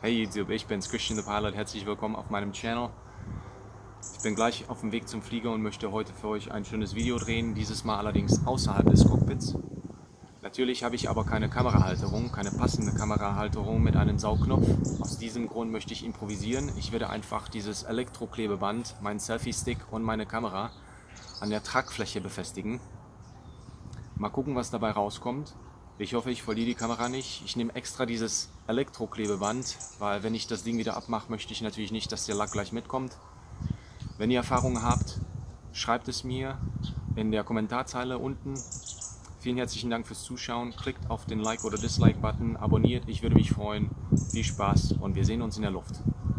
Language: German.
Hey YouTube, ich bin's, Christian the Pilot. Herzlich willkommen auf meinem Channel. Ich bin gleich auf dem Weg zum Flieger und möchte heute für euch ein schönes Video drehen, dieses Mal allerdings außerhalb des Cockpits. Natürlich habe ich aber keine Kamerahalterung, keine passende Kamerahalterung mit einem Saugnopf. Aus diesem Grund möchte ich improvisieren. Ich werde einfach dieses Elektroklebeband, meinen Selfie-Stick und meine Kamera an der Tragfläche befestigen. Mal gucken, was dabei rauskommt. Ich hoffe, ich verliere die Kamera nicht. Ich nehme extra dieses Elektroklebeband, weil wenn ich das Ding wieder abmache, möchte ich natürlich nicht, dass der Lack gleich mitkommt. Wenn ihr Erfahrungen habt, schreibt es mir in der Kommentarzeile unten. Vielen herzlichen Dank fürs Zuschauen. Klickt auf den Like- oder Dislike-Button, abonniert, ich würde mich freuen. Viel Spaß und wir sehen uns in der Luft.